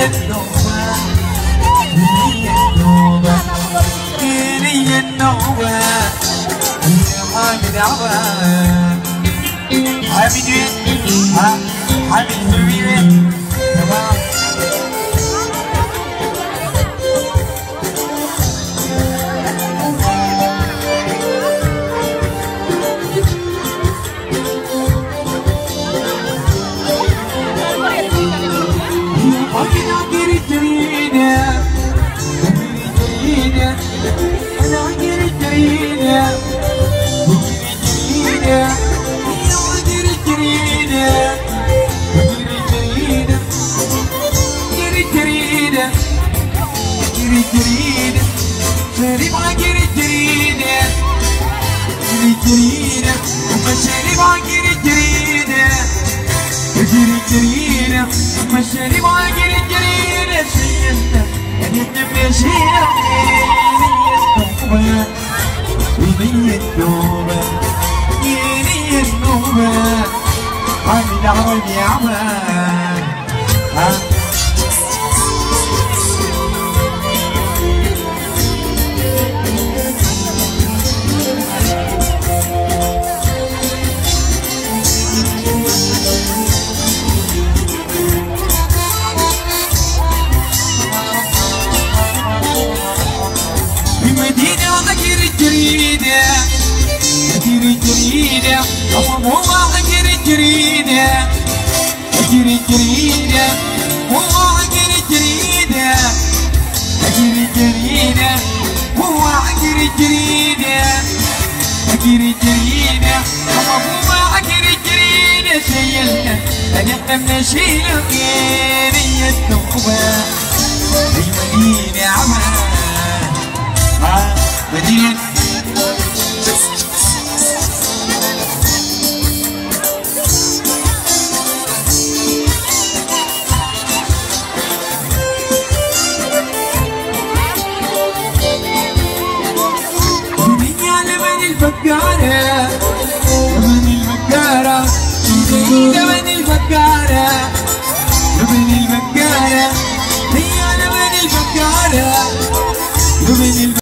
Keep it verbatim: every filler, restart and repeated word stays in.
النوبة هي النوبة هي النوبة يا حامد عبان حامد وين؟ ها حامد حبيبي وين؟ تمام جرينا ومشاني باقي جرينا جري جرينا ومشاني باقي جرينا سيدنا يعني تمشينا وهي النوبة وهي النوبة حامد عوض يا عمان ها جريدة أجري جريدة أبوها أجري جريدة أجري جريدة أبوها أجري جريدة أجري جريدة أبوها أجري جريدة أجري جريدة أبوها أجري جريدة سيلنا أنا نشيل غيري النوبة في مدينة عمان ها مدينة الفكارة لمن المكارة لمن الفكارة لمن المكارة هي لمن الفكارة لمن